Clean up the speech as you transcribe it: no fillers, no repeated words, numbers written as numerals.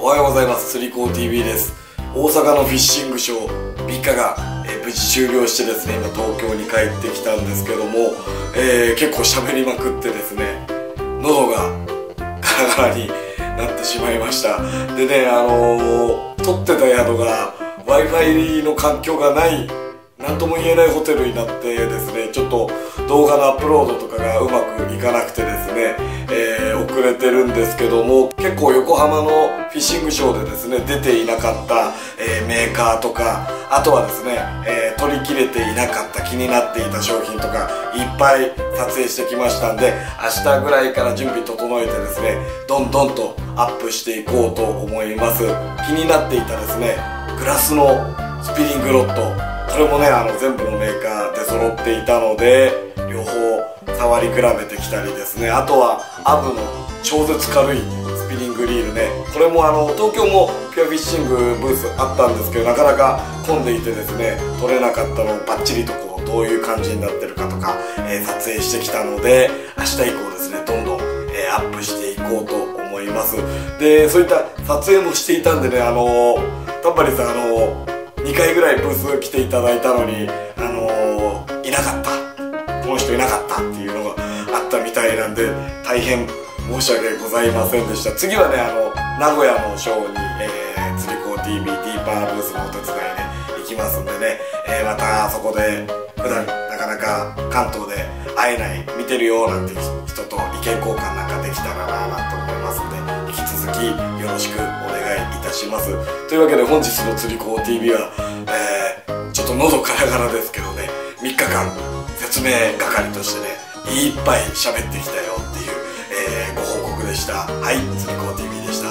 おはようございます。釣り子 TV です。大阪のフィッシングショー3日間、無事終了してですね、今東京に帰ってきたんですけども、結構喋りまくってですね、喉がガラガラになってしまいました。でね、取ってた宿が Wi-Fi の環境がないなんとも言えないホテルになってですね、ちょっと動画のアップロードとかがうまくいかなくてですね、遅れてるんですけども、結構横浜のフィッシングショーでですね出ていなかった、メーカーとか、あとはですね、取り切れていなかった気になっていた商品とかいっぱい撮影してきましたんで、明日ぐらいから準備整えてですね、どんどんとアップしていこうと思います。気になっていたですね、グラスのスピリングロッド、これもね全部のメーカーで揃っていたので、両方触り比べてきたりですね、あとはアブの超絶軽いスピリングリールね、これも東京もピュアフィッシングブースあったんですけど、なかなか混んでいてですね撮れなかったのをバッチリとこうどういう感じになってるかとか、撮影してきたので、明日以降ですねどんどん、アップしていこうと思います。でそういった撮影もしていたんでね、タッパリさん2回ぐらいブース来ていただいたのに、いなかった、この人いなかったっていうのがあったみたいなんで、大変申し訳ございませんでした。次はね名古屋のショーに、釣り子 TV ディーパーブースのお手伝いで行きますんでね、またそこで普段なかなか関東で会えない見てるよなんて人と意見交換なんかできたらなと思いますんで、引き続きよろしくお願いいたします。というわけで本日の釣り子 TV は、ちょっと喉ガラガラですけどね、3日間説明係としてねいっぱい喋ってきたよっていう、ご報告でした。はい、釣り子 TV でした。